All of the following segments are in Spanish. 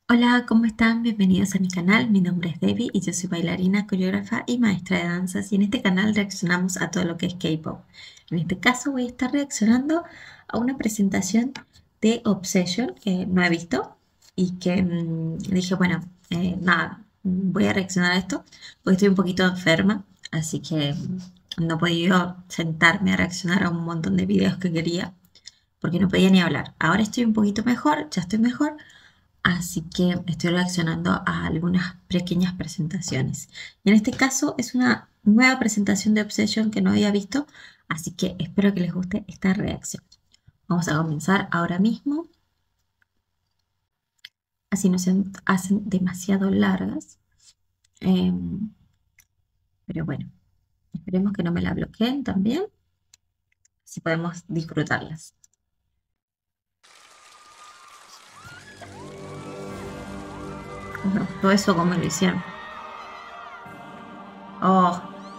Hola, ¿cómo están? Bienvenidos a mi canal. Mi nombre es Debbie y yo soy bailarina, coreógrafa y maestra de danzas. Y en este canal reaccionamos a todo lo que es K-pop. En este caso voy a estar reaccionando a una presentación de Obsession que no he visto y que dije, bueno, nada, voy a reaccionar a esto porque estoy un poquito enferma, así que no he podido sentarme a reaccionar a un montón de videos que quería porque no podía ni hablar. Ahora estoy un poquito mejor, ya estoy mejor. Así que estoy reaccionando a algunas pequeñas presentaciones. Y en este caso es una nueva presentación de Obsession que no había visto, así que espero que les guste esta reacción. Vamos a comenzar ahora mismo, así no se hacen demasiado largas. Em, pero bueno, esperemos que no me la bloqueen también, así podemos disfrutarlas. Bueno, todo eso como lo hicieron. Oh,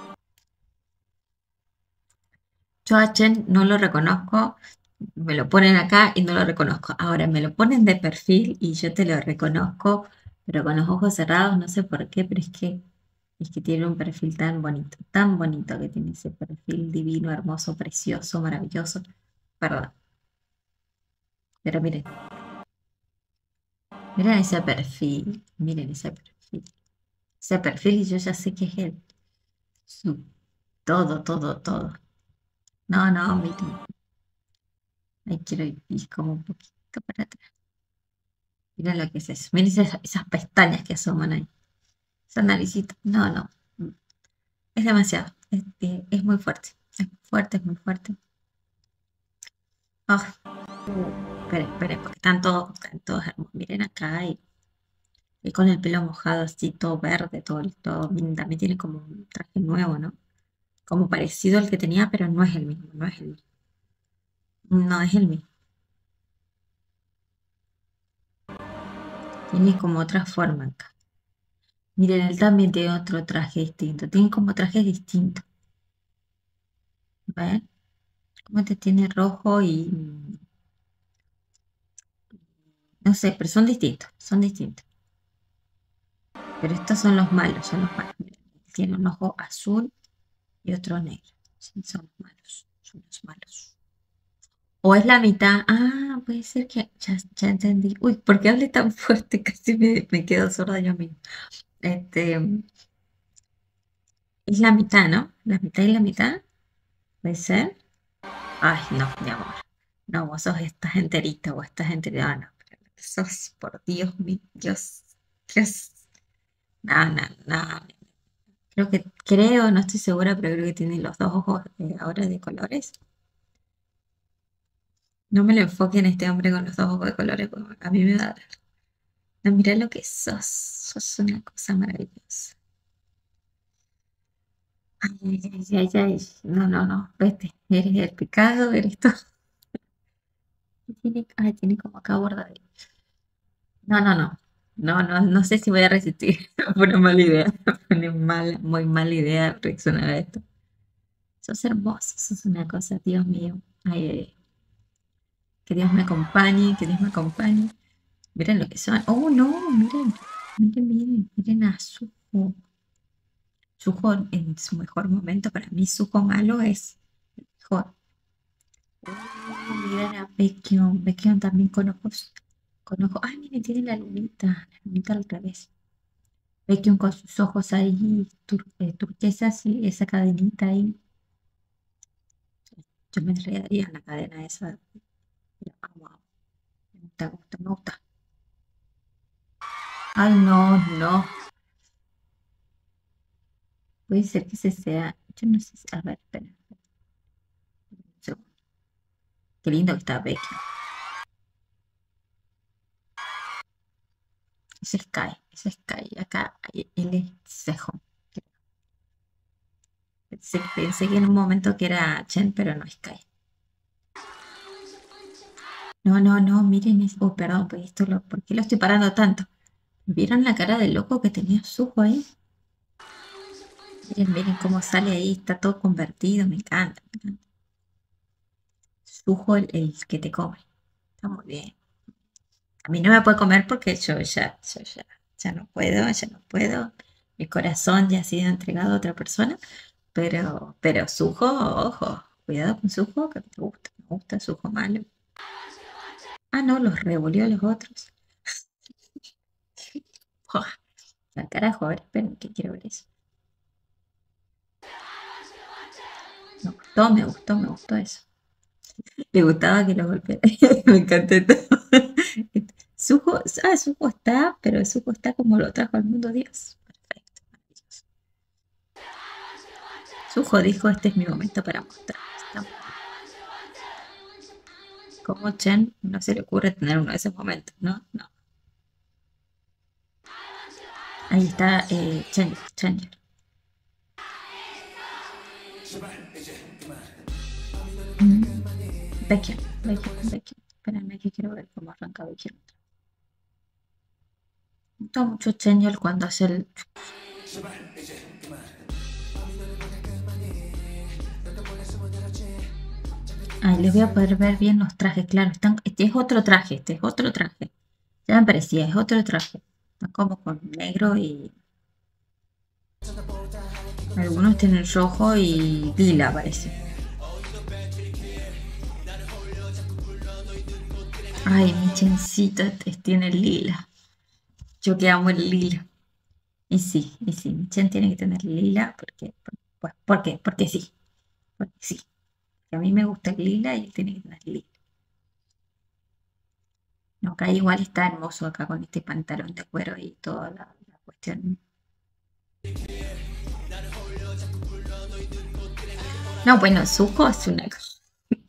yo a Chen no lo reconozco, me lo ponen acá y no lo reconozco. Ahora me lo ponen de perfil y yo te lo reconozco, pero con los ojos cerrados, no sé por qué, pero es que tiene un perfil tan bonito que tiene ese perfil divino, hermoso, precioso, maravilloso. Perdón, pero miren ese perfil y yo ya sé que es él. Su, todo, todo, todo. No, no, miren, ahí quiero ir como un poquito para atrás. Miren lo que es eso. Miren esas pestañas que asoman ahí. Esa naricita. No, no. Es demasiado. Es muy fuerte. Es muy fuerte, es muy fuerte. Ah, esperen, esperen, porque están todos hermosos. Miren acá y con el pelo mojado así, todo verde, todo. Miren, también tiene como un traje nuevo, ¿no? Como parecido al que tenía, pero no es el mismo, no es el mismo. No es el mismo. Tiene como otra forma acá. Miren, él también tiene otro traje distinto. Tienen como trajes distintos. ¿Ven? Como este tiene rojo y no sé, pero son distintos, son distintos. Pero estos son los malos, son los malos. Miren, tiene un ojo azul y otro negro. Sí, son los malos, son los malos. O es la mitad. Ah, puede ser que ya entendí. Uy, ¿por qué hablé tan fuerte? Casi me quedo sorda yo mismo. Este, es la mitad, ¿no? La mitad y la mitad. ¿Puede ser? Ay, no, mi amor. No, vos estás enterita, vos estás enterita. No, pero sos, por Dios mío, Dios, Dios. No, no, no. Creo, no estoy segura, pero creo que tiene los dos ojos ahora de colores. No me lo enfoquen este hombre con los dos ojos de colores, porque a mí me da. No, mira lo que sos. Sos una cosa maravillosa. Ay, ay, ay, ay, ay. No, no, no. Vete. Eres el pecado, eres todo. Tiene como acá bordadito. No, no, no. No, no, no sé si voy a resistir. Fue una mala idea. Fue una mala, muy mala idea reaccionar a esto. Sos hermoso, sos una cosa, Dios mío. Ay, ay, ay. Que Dios me acompañe, que Dios me acompañe. Miren lo que son. Oh, no, miren a Suho. Suho en su mejor momento. Para mí, Suho malo es el mejor. Miren a Baekhyun. Baekhyun también con ojos. Con ojos. Ay, miren, tiene la lunita al revés. Baekhyun con sus ojos ahí turquesas y esa cadenita ahí. Yo me enredaría en la cadena esa. Pero, wow, me gusta, me gusta. Ay, no, no. Puede ser que ese sea. Yo no sé. A ver, espera. Un segundo. Qué lindo que está Becky. Ese es Sky. Ese es Sky. Acá él es Sejong. Pensé que en un momento que era Chen, pero no es Sky. No, no, no. Miren. Oh, perdón. Pues ¿por qué lo estoy parando tanto? ¿Vieron la cara de loco que tenía Suho ahí? Miren, miren cómo sale ahí. Está todo convertido. Me encanta. Me encanta. Suho el que te come. Está muy bien. A mí no me puede comer porque ya no puedo, ya no puedo. Mi corazón ya ha sido entregado a otra persona. Pero Sujo, ojo, cuidado con Sujo, que me gusta Sujo malo. Ah, no, los revolvió a los otros. Buah, al carajo, a ver, esperen, que quiero ver eso. Me gustó eso. Le gustaba que lo golpeara. Me encantó todo. Sujo está, pero Sujo está como lo trajo al mundo Dios. Perfecto, maravilloso. Sujo dijo, este es mi momento para mostrar. Como Chen no se le ocurre tener uno de esos momentos, ¿no? No. Ahí está Chandler. Becky. Espérame que quiero ver cómo arranca Becky. Me gusta mucho Chandler cuando hace el... Ay, les voy a poder ver bien los trajes, claro. Este es otro traje, este es otro traje. Ya me parecía, es otro traje. Está como con negro y... Algunos tienen rojo y lila, parece. Ay, mi chencita tiene lila. Yo que amo el lila. Y sí, mi chen tiene que tener lila porque, pues, ¿por qué? Porque sí. Porque sí. Que a mí me gusta el lila y él tiene que tener lila. No, acá igual está hermoso acá con este pantalón de cuero y toda la cuestión. No, bueno, Sujo es una cosa.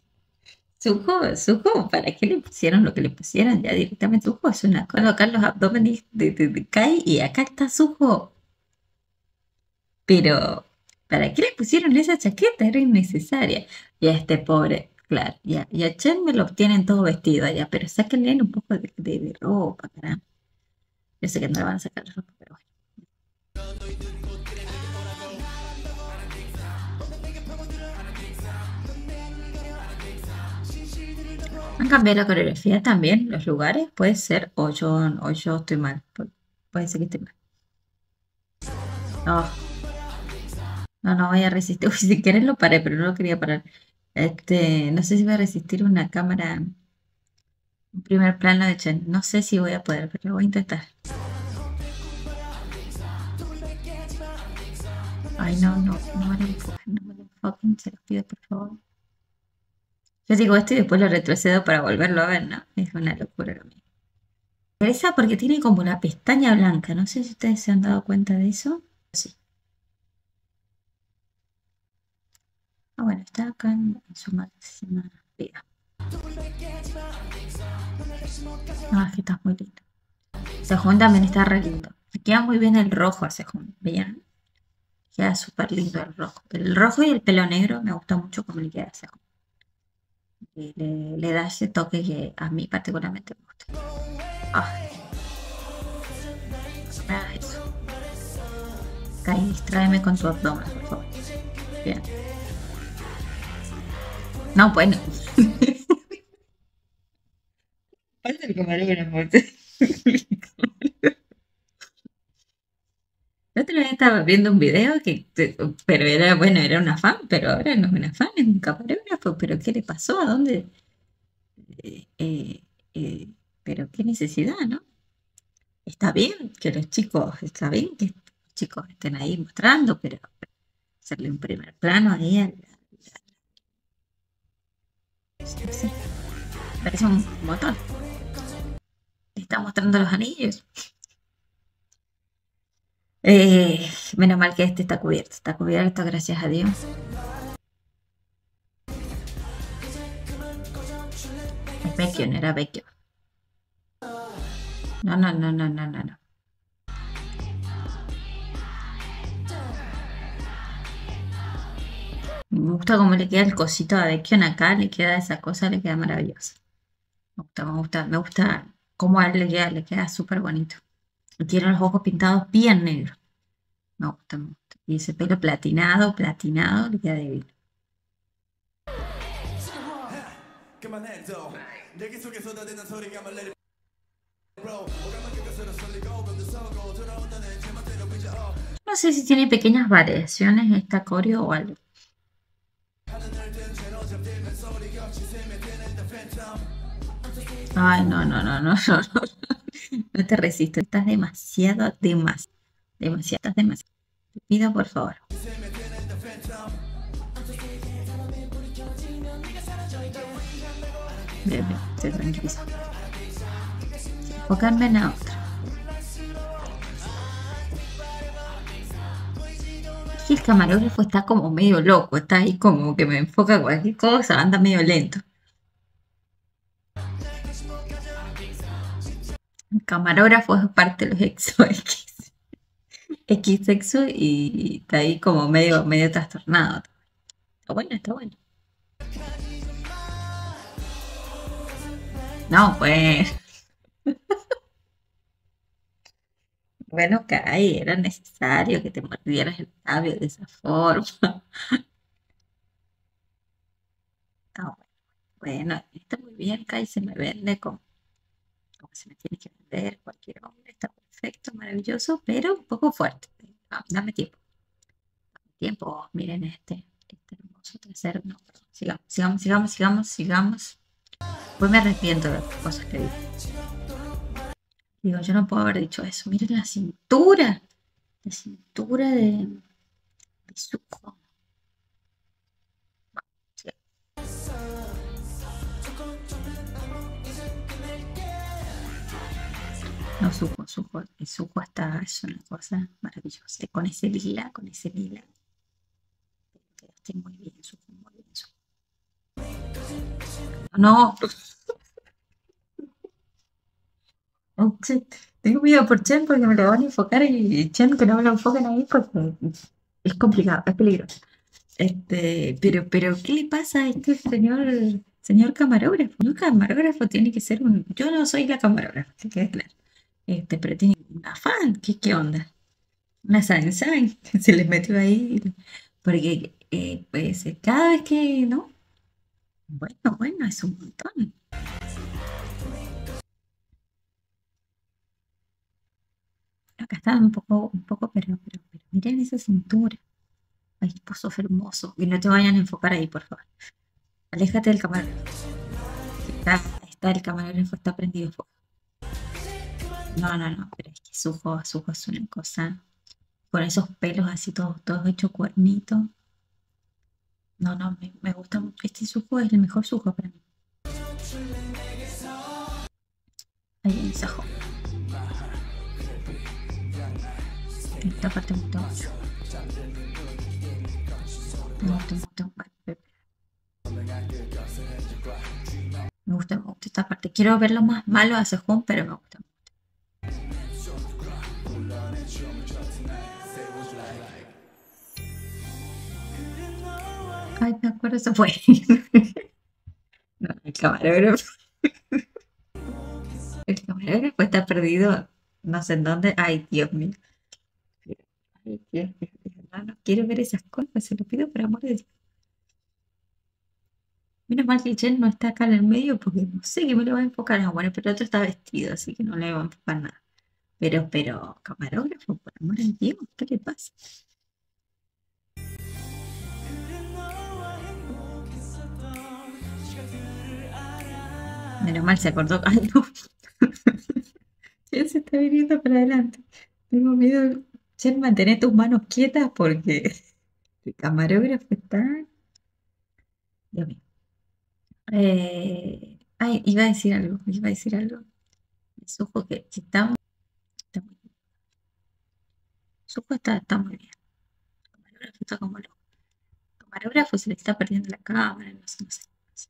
Sujo, ¿para qué le pusieron lo que le pusieron? Ya directamente Sujo es una cosa. Acá los abdomenes de Kai y acá está Sujo. Pero, ¿para qué le pusieron esa chaqueta? Era innecesaria. Y a este pobre, claro, y a Chen me lo tienen todo vestido allá, pero sáquenle un poco de ropa, caramba. Yo sé que no le van a sacar la ropa, pero bueno. Han cambiado la coreografía también, los lugares, puede ser, o yo estoy mal, puede ser que esté mal. No, no voy a resistir. Uy, si querés lo paré, pero no lo quería parar. No sé si voy a resistir una cámara, un primer plano de Chen. No sé si voy a poder, pero lo voy a intentar. Ay, no me lo enfoquen, no me lo enfoquen, se los pido por favor. Yo digo esto y después lo retrocedo para volverlo a ver, ¿no? Es una locura lo mío. Esa porque tiene como la pestaña blanca, no sé si ustedes se han dado cuenta de eso. Sí. Ah, bueno, está acá en su máxima vida. Ah, es que está muy lindo. Sejún también está re lindo. Le queda muy bien el rojo a Sejún, ¿veían? Queda súper lindo el rojo. El rojo y el pelo negro me gusta mucho como le queda a Sejún. Le da ese toque que a mí particularmente me gusta. Ay, no me hagas eso. Kai, distráeme con tu abdomen, por favor. Bien. No, bueno. Falta el camarógrafo. La otra vez estaba viendo un video pero era, bueno, era una fan, pero ahora no es una fan, es un camarógrafo, pero ¿qué le pasó? ¿A dónde? Eh, eh, eh, pero qué necesidad, ¿no? Está bien que los chicos, está bien que los chicos estén ahí mostrando, pero hacerle un primer plano ahí, no sé, parece un montón. Le está mostrando los anillos. Menos mal que este está cubierto, gracias a Dios. Es Vecchio, no era Vecchio. No. Me gusta cómo le queda el cosito a Vecchion acá, le queda esa cosa, le queda maravillosa. Me gusta cómo a él le queda súper bonito. Y tiene los ojos pintados bien negros. Me gusta. Y ese pelo platinado, le queda divino. No sé si tiene pequeñas variaciones esta coreo o algo. Ay, no, no, no, no, no, no. No te resisto. Estás demasiado, demasiado, demasiado, estás demasiado. Te pido por favor. Bien, bien, se tranquiliza. Enfocarme en la otra. Y el camarógrafo está como medio loco, está ahí como que me enfoca cualquier cosa, anda medio lento. El camarógrafo es parte de los exo X. X exo y está ahí como medio trastornado. Está bueno, está bueno. No, pues. Bueno, Kai, era necesario que te mordieras el labio de esa forma. Ah, bueno, está muy bien, Kai, se me vende como se me tiene que vender cualquier hombre. Está perfecto, maravilloso, pero un poco fuerte. Dame tiempo. Dame tiempo, miren este hermoso trasero. No, perdón. Sigamos, sigamos, sigamos, sigamos, sigamos. Pues me arrepiento de las cosas que dije. Digo, yo no puedo haber dicho eso. Miren la cintura. La cintura de Zuko. No, Zuko es una cosa maravillosa. Con ese lila, quedaste muy bien, Zuko, muy bien, Zuko. No, no, sí, tengo miedo por Chen porque me lo van a enfocar y Chen que no me lo enfoquen ahí porque es complicado, es peligroso. Pero, ¿qué le pasa a este señor camarógrafo? Un camarógrafo tiene que ser un. Yo no soy la camarógrafa, que quede claro. Pero tiene un afán, ¿qué onda? Una Sansán que se les metió ahí. Porque, pues, cada vez que, ¿no? Bueno, es un montón. Acá está un poco, pero miren esa cintura. Ay, vos sos hermoso. Que no te vayan a enfocar ahí, por favor. Aléjate del camarógrafo. Está el camarógrafo, está prendido fuego. No, pero es que Sujo es una cosa. Con esos pelos así todos hechos cuernitos. No, me gusta mucho. Este Sujo es el mejor Sujo para mí. Ahí en esa joven. Esta parte me gusta mucho. Me gusta esta parte. Quiero verlo más malo a Sejón, pero me gusta. Ay, me acuerdo, se fue. No, el camarógrafo. El camarógrafo está perdido, no sé en dónde. Ay, Dios mío. Ay, Dios mío. No quiero ver esas cosas, se lo pido por amor de Dios. Menos mal que Chen no está acá en el medio porque no sé qué me lo va a enfocar. Ah, bueno, pero el otro está vestido, así que no le va a enfocar nada. Pero, camarógrafo, por amor de Dios, ¿qué le pasa? Menos mal se acordó. Ay, no. Chen se está viniendo para adelante. Tengo miedo. Chen, mantén tus manos quietas porque el camarógrafo está. Dios mío. Ay, iba a decir algo. Sujo que está muy bien. Sujo está muy bien. El camarógrafo está como loco. El camarógrafo se le está perdiendo la cámara, no sé.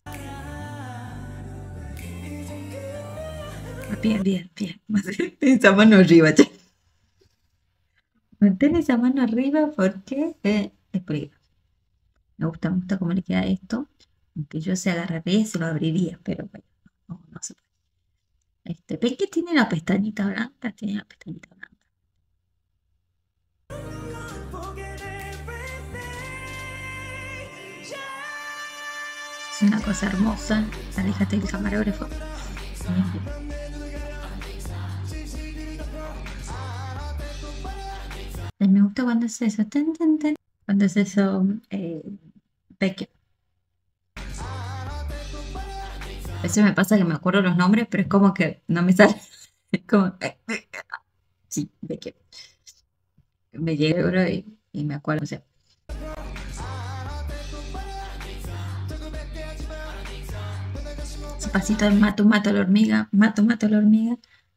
Bien. Mantén esa mano arriba, che. Mantén esa mano arriba porque es peligroso. Me gusta cómo le queda esto. Aunque yo se agarraría y se lo abriría, pero bueno, no se puede. ¿Ves que tiene la pestañita blanca? Tiene la pestañita blanca. Es una cosa hermosa. Aléjate del camarógrafo. visto cuando es eso? Ten, ten, ten. Cuando es eso, Becky. A veces me pasa que me acuerdo los nombres, pero es como que no me sale. Es como, sí, Becky. Me llega bro, y me acuerdo. O sea, ese pasito de mato, mato a la hormiga, mato, mato a la hormiga.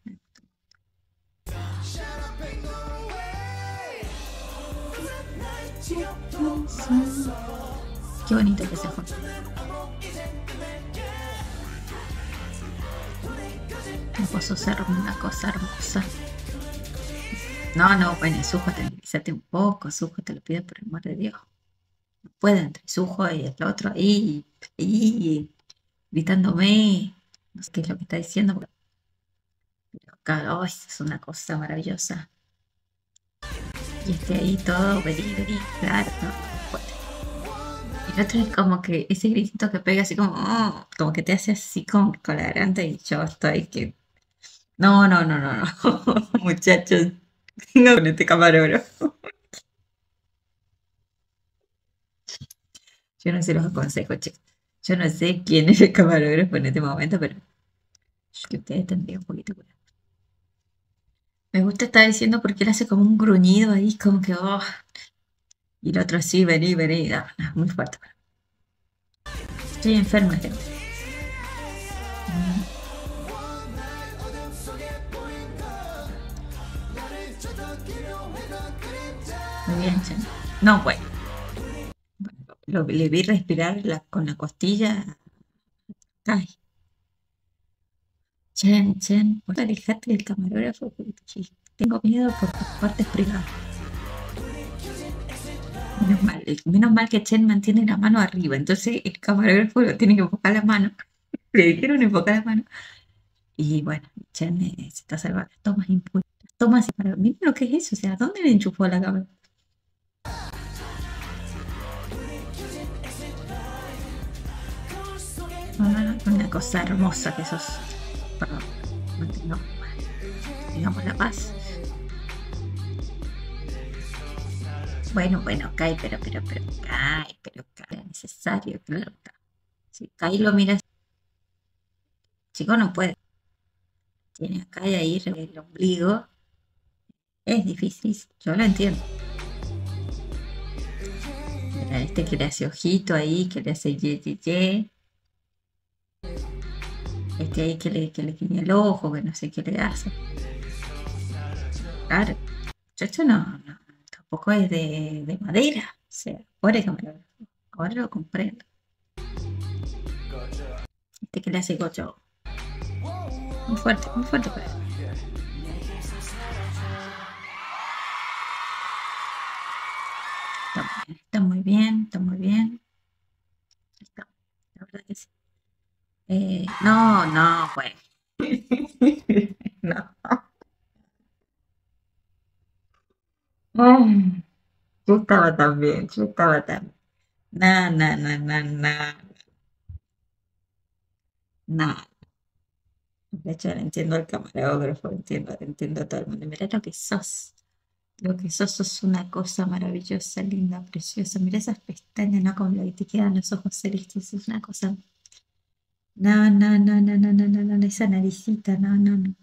Qué bonito que se fue. Una cosa hermosa. No, no, bueno, Sujo, tranquilízate un poco, Sujo, te lo pido por el amor de Dios. No puedo entre Sujo y el otro ahí, gritándome. No sé qué es lo que está diciendo, pero claro, oh, es una cosa maravillosa. Y ahí todo, vení, vení, claro, no, fuerte. Y el otro es como que ese gritito que pega así como, oh, como que te hace así con la garganta y yo estoy que. No, no, no, no, no. Muchachos, no con este camarógrafo. Yo no sé los consejos, chicos. Yo no sé quién es el camarógrafo en este momento, pero que ustedes tendrían un poquito de cuidado. Me gusta estar diciendo porque él hace como un gruñido ahí, como que, oh. Y el otro sí, vení, vení. No, no, muy fuerte. Estoy enferma, gente. Muy bien, Chen. No, bueno. Le vi respirar con la costilla. Ay, Chen, Chen. Vos alejate del camarógrafo porque tengo miedo por tus partes privadas. Menos mal que Chen mantiene la mano arriba, entonces el camarógrafo lo tiene que enfocar la mano. Le dijeron enfocar la mano. Y bueno, Chen se está salvando. Tomas impulso. Tomas para. Miren lo que es eso, o sea, ¿dónde le enchufó la cámara? Una cosa hermosa que sos. Perdón, mantengamos la paz. Bueno, bueno, cae, pero, cae, era necesario, claro. Si cae lo miras, chico no puede. Tiene acá y ahí el ombligo. Es difícil, yo lo entiendo. Mira, este que le hace ojito ahí, que le hace ye. Este ahí que le guiña el ojo, que no sé qué le hace. Claro, esto no, tampoco es de madera. O sea, ahora lo comprendo. Este que le hace gocho. Muy fuerte para él. Está muy bien, está muy bien. Está, la verdad que sí. No, no, pues. No. Ay, yo estaba también, yo estaba también. No, no, no, no, no, no. De hecho, le entiendo al camarógrafo, entiendo a todo el mundo. Mira lo que sos. Lo que sos una cosa maravillosa, linda, preciosa. Mira esas pestañas, ¿no? Como lo que te quedan los ojos celestes. Es una cosa. No, no, no, no, no, no, no, no, esa naricita, no, no, no.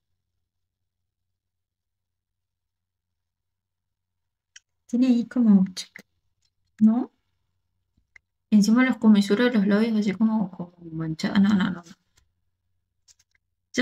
Tiene ahí como, ¿no? Encima los comisuros de los labios así como manchados. No, no, no. Yo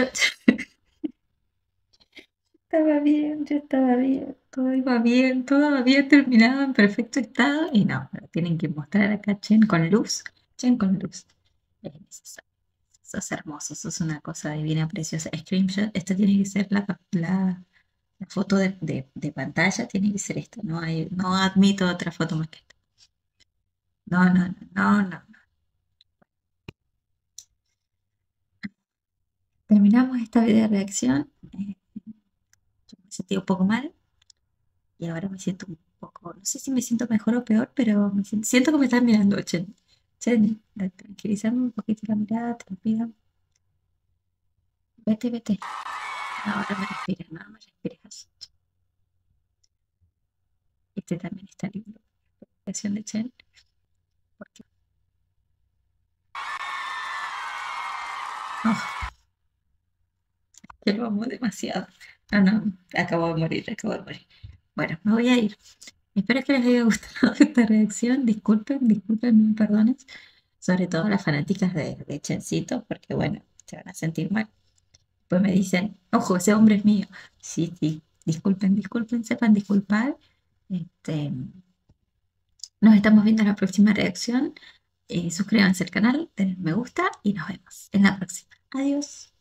yo estaba bien, todo había terminado en perfecto estado y no, lo tienen que mostrar acá Chen con luz. Es necesario. Sos hermoso, sos una cosa divina, preciosa. Screenshot, esta tiene que ser la foto de pantalla, tiene que ser esto, no admito otra foto más que esta. No, no, no, no, no. Terminamos esta video reacción. Yo me sentí un poco mal y ahora me siento un poco, no sé si me siento mejor o peor, pero siento que me están mirando, Chen. Chen, tranquilizarme un poquito la mirada, te lo pido. Vete, vete. Ahora me respiras, no me respiras. Este también está lindo. La creación de Chen. Porque... oh, que lo amo demasiado. No, no, acabo de morir, acabo de morir. Bueno, me voy a ir. Espero que les haya gustado esta reacción. Disculpen, disculpen, me perdones. Sobre todo las fanáticas de Chencito, porque bueno, se van a sentir mal. Pues me dicen, ojo, ese hombre es mío. Sí, sí, disculpen, disculpen, sepan disculpar. Este, nos estamos viendo en la próxima reacción. Suscríbanse al canal, denle me gusta y nos vemos en la próxima. Adiós.